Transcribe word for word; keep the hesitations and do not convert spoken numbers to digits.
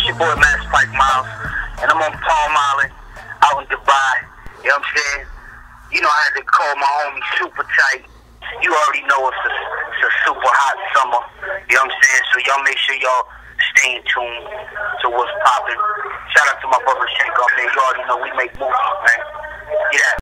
It's your boy, Master Pike Miles, and I'm on Palm Island, out in Dubai. You know what I'm saying? You know, I had to call my homie Supa tight. You already know it's a, it's a super hot summer. You know what I'm saying? So y'all make sure y'all stay in tune to what's popping. Shout out to my brother Shank up there. You already know we make movies, man. Get out.